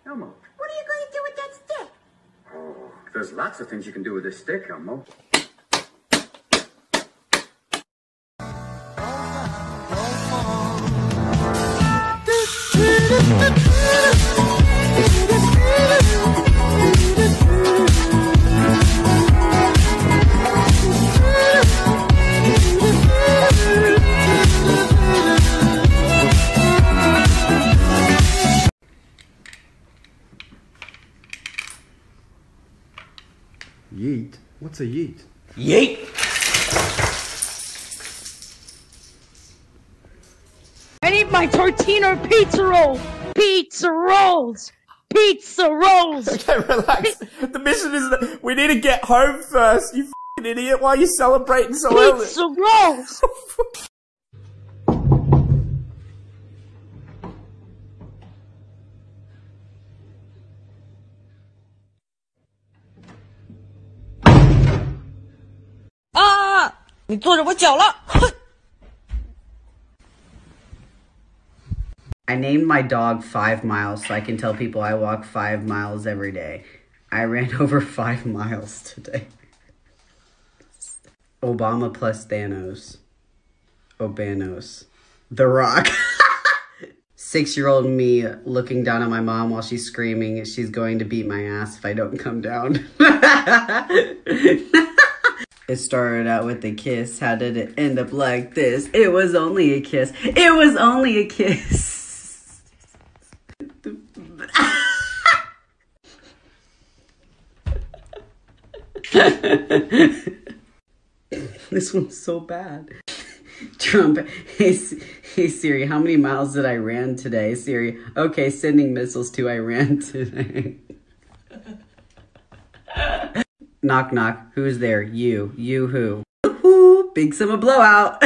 Elmo. What are you going to do with that stick? Oh, there's lots of things you can do with this stick, Elmo. Yeet? What's a yeet? Yeet! I need my tortino pizza roll! Pizza rolls! Pizza rolls! Okay, relax. The mission is we need to get home first, you f***ing idiot. Why are you celebrating so early? Pizza rolls! 啊！你坐着我脚了！哼。 I named my dog 5 miles so I can tell people I walk 5 miles every day. I ran over 5 miles today. Obama plus Thanos. Obanos. The Rock. 6-year-old me looking down at my mom while she's screaming she's going to beat my ass if I don't come down. It started out with a kiss. How did it end up like this? It was only a kiss. It was only a kiss. This one's so bad. Trump, hey Siri, how many miles did I ran today? Siri, okay, sending missiles to Iran today. Knock knock, who's there? You. You who? Woohoo, big summer blowout.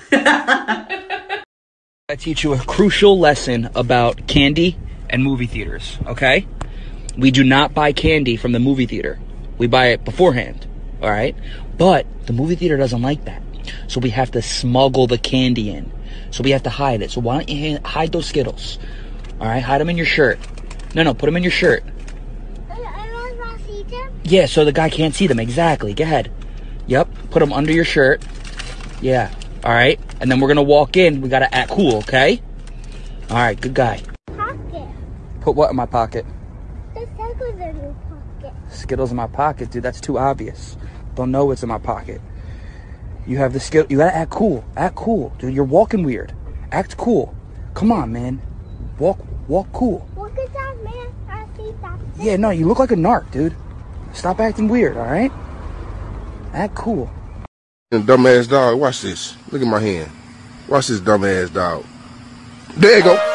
I teach you a crucial lesson about candy and movie theaters, okay? We do not buy candy from the movie theater. We buy it beforehand, all right? But the movie theater doesn't like that. So we have to smuggle the candy in. So we have to hide it. So why don't you hide those Skittles? All right, hide them in your shirt. No, put them in your shirt. I don't want to see them. Yeah, so the guy can't see them. Exactly. Go ahead. Yep, put them under your shirt. Yeah, all right? And then we're going to walk in. We got to act cool, okay? All right, good guy. Pocket. Put what in my pocket? The Skittles in your pocket. Skittles in my pocket, dude. That's too obvious. Don't know what's in my pocket. You have the skill. You gotta act cool. Act cool, dude. You're walking weird. Act cool. Come on, man. Walk cool. Look at that, man. I see that. Yeah, no, you look like a narc, dude. Stop acting weird, all right? Act cool. Dumbass dog. Watch this. Look at my hand. Watch this dumbass dog. There you go.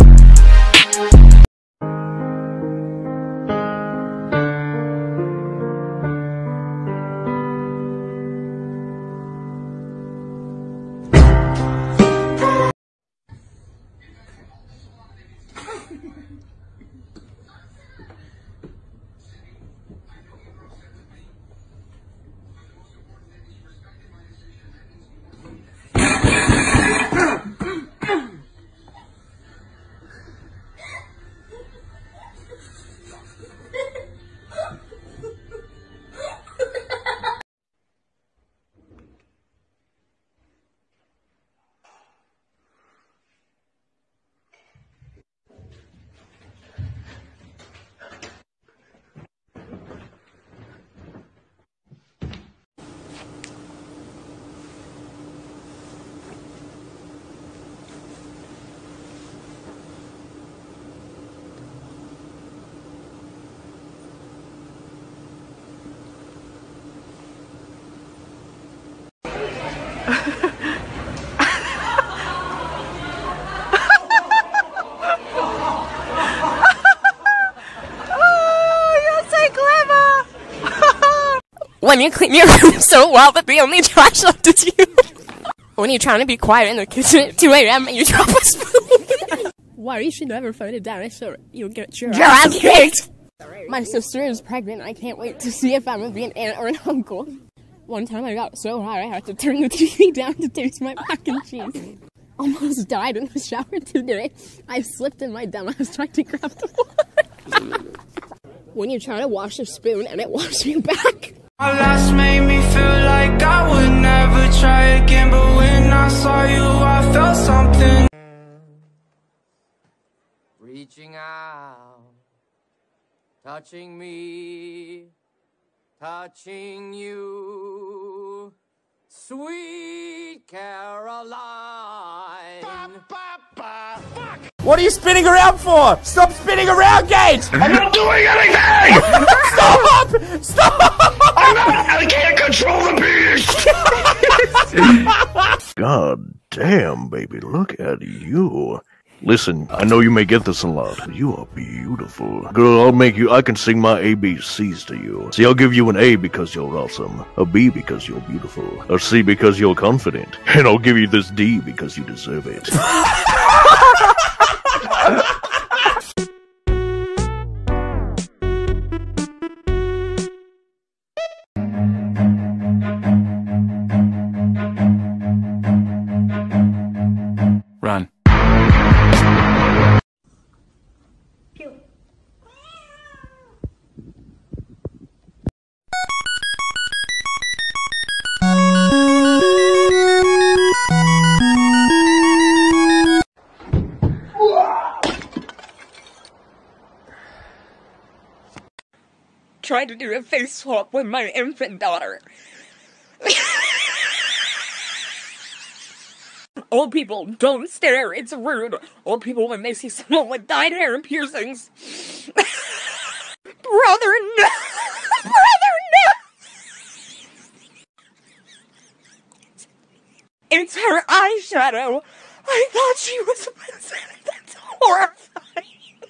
When you clean your room so well that the only trash left is you. When you're trying to be quiet in the kitchen at 2 a.m. and you drop a spoon. Why you should never phone it down so you'll get your ass kicked. My sister is pregnant. I can't wait to see if I'm gonna be an aunt or an uncle. One time I got so hot I had to turn the TV down to taste my mac and cheese. Almost died in the shower today. I slipped in my dumb. I was trying to grab the water. When you try to wash a spoon and it washes you back. Our last made me feel like I would never try again, but when I saw you, I felt something. Reaching out, touching me, touching you, sweet Caroline. Fuck! What are you spinning around for? Stop spinning around, Gage! I'm not doing anything! Stop! Stop! I can't control the beast! God damn, baby, look at you. Listen, I know you may get this a lot, but you are beautiful. Girl, I can sing my ABCs to you. See, I'll give you an A because you're awesome, a B because you're beautiful, a C because you're confident, and I'll give you this D because you deserve it. Run. Trying to do a face swap with my infant daughter. Old people, don't stare, it's rude. Old people, when they see someone with dyed hair and piercings. Brother, no! Brother, no! It's her eyeshadow. I thought she was Vincent. That's horrifying.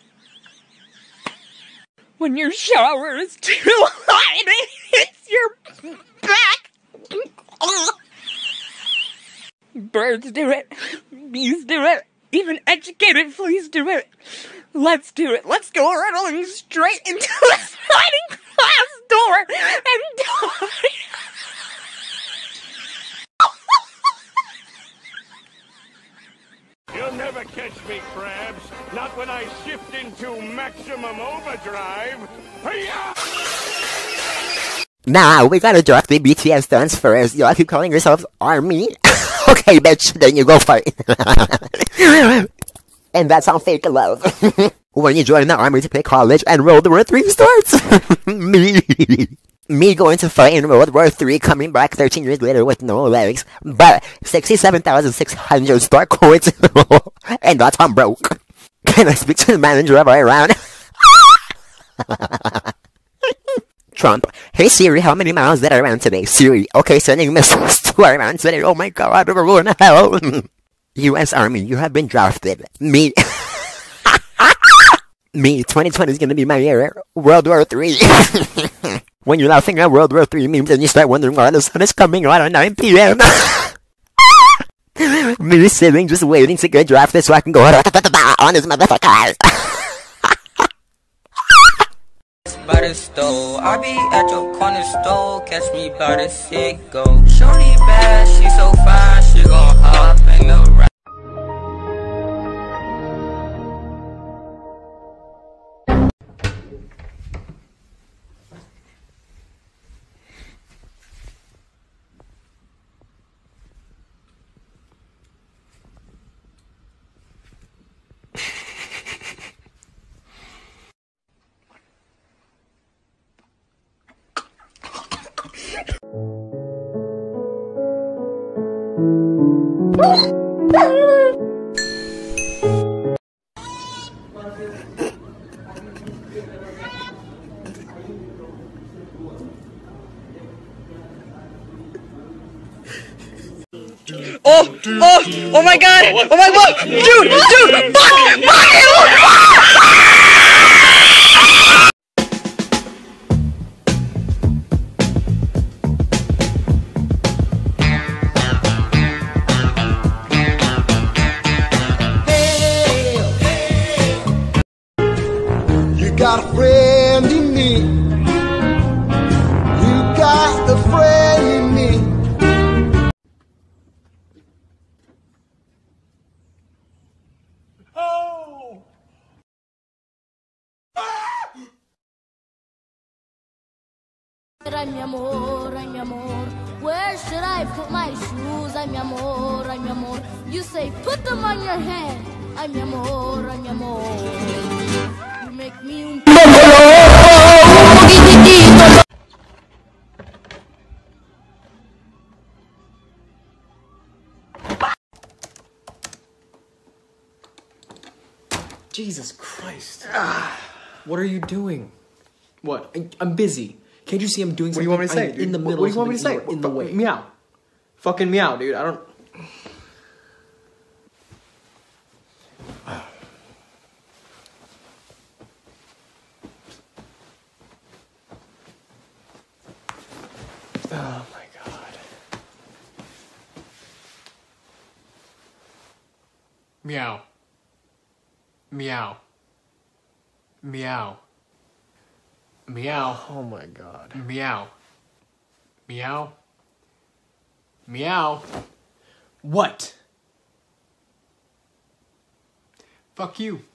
When your shower is too hot and it hits your back. Birds do it. Bees do it. Even educated fleas do it. Let's do it. Let's go running straight into the sliding glass door and die. You'll never catch me, Krabs. Not when I shift into maximum overdrive. Hi-ya! Nah, we gotta drop the BTS dance first. Y'all keep calling yourselves ARMY? Okay, bitch, then you go fight. And that's on Fake Love. When you join the army to play college and World War III starts. Me going to fight in World War III, coming back 13 years later with no legs, but 67,600 star coins, and that's I'm broke. Can I speak to the manager of our round? Trump, hey Siri, how many miles did I run today? Siri, okay, sending missiles to our round today. Oh my god, we're going to hell. U.S. Army, you have been drafted. Me. Me, 2020 is gonna be my year. World War III. When you're laughing at World War III memes and you start wondering why the sun is coming out at 9 p.m. Me sitting just waiting to get drafted so I can go on this motherfucker. By the stove, I be at your corner store. Catch me by the cig-go. Shorty bad, she so fine, she gon' hop in the ride. Oh my god! Oh my look! Dude! You got a friend in me. You got a friend in me. Oh! Ah! Ay, mi amor, ay, mi amor. Where should I put my shoes? Ay, mi amor, ay, mi amor. You say, put them on your head. Ay, mi amor, ay, mi amor. You make me un... Jesus Christ. What are you doing? What? I'm busy. Can't you see I'm doing something? What do you want me to say, I'm dude? in the middle What do you want me of to say? something. You are in the way. Meow. Fucking meow, dude. I don't... Oh my god. Meow. Meow. Meow. Meow. Oh my god. Meow. Meow. Meow. What? Fuck you.